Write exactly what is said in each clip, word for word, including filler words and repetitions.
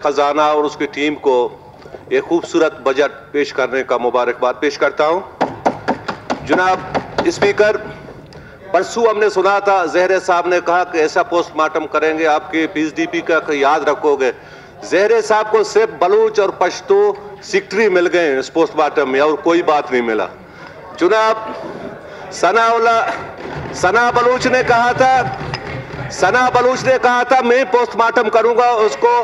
खजाना और उसकी टीम को एक खूबसूरत बजट पेश करने का मुबारकबाद पेश करता हूं। जनाब स्पीकर, परसों हमने सुना था ज़हरे साहब ने कहा कि ऐसा पोस्टमार्टम करेंगे आपके पीएसडीपी का याद रखोगे। ज़हरे साहब को सिर्फ बलूच और पश्तो सेक्रेटरी मिल गए इस पोस्टमार्टम में और कोई बात नहीं मिला। जनाब सनाउल्ला सना बलूच ने कहा था सना बलूच ने कहा था मैं पोस्टमार्टम करूंगा उसको।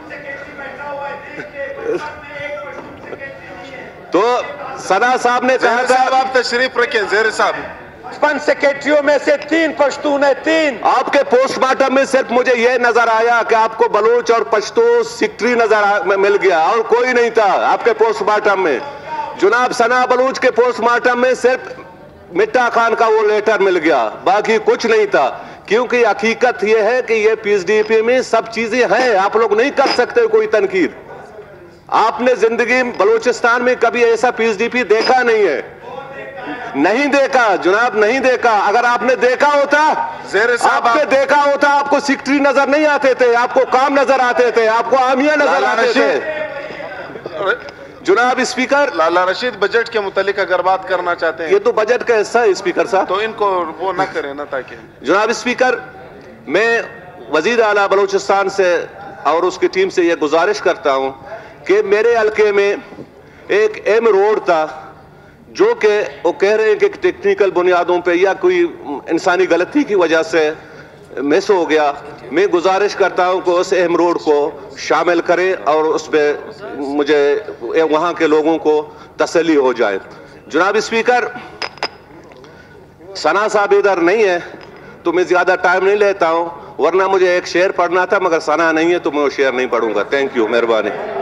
तो सना साहब ने कहा था आप तशरीफ रखें। ज़हरे साहब, पांच सेक्रेटरियों में से तीन पश्तून है। तीन आपके पोस्टमार्टम में सिर्फ मुझे यह नजर आया कि आपको बलूच और पश्तो सेक्रेटरी नजर मिल गया और कोई नहीं था आपके पोस्टमार्टम में। जनाब सना बलूच के पोस्टमार्टम में सिर्फ मिट्टा खान का वो लेटर मिल गया, बाकी कुछ नहीं था। क्योंकि हकीकत यह है कि ये पीएसडीपी में सब चीजें हैं, आप लोग नहीं कर सकते कोई तनकीद। आपने जिंदगी बलूचिस्तान में कभी ऐसा पीएसडीपी देखा नहीं है, नहीं देखा जनाब, नहीं देखा। अगर आपने देखा होता, ज़हरे साहब आपने आप... देखा होता, आपको सेक्रेटरी नजर नहीं आते थे, आपको काम नजर आते थे, आपको आमिया नजर आते थे। जनाब स्पीकर, लाला रशीद बजट के मुतालिक अगर बात करना चाहते हैं, ये तो बजट का हिस्सा है स्पीकर साहब, तो इनको वो ना करें ना। ताकि जनाब स्पीकर, मैं वजीर आला बलूचिस्तान से और उसकी टीम से यह गुजारिश करता हूं कि मेरे हल्के में एक एम रोड था जो कि वो कह रहे हैं कि टेक्निकल बुनियादों पे या कोई इंसानी गलती की वजह से मिस हो गया। मैं गुजारिश करता हूं कि उस अहम रोड को शामिल करें और उस पर मुझे वहां के लोगों को तसल्ली हो जाए। जनाब स्पीकर, सना साहब इधर नहीं है तो मैं ज्यादा टाइम नहीं लेता हूं, वरना मुझे एक शेर पढ़ना था, मगर सना नहीं है तो मैं वो शेर नहीं पढ़ूंगा। थैंक यू, मेहरबानी।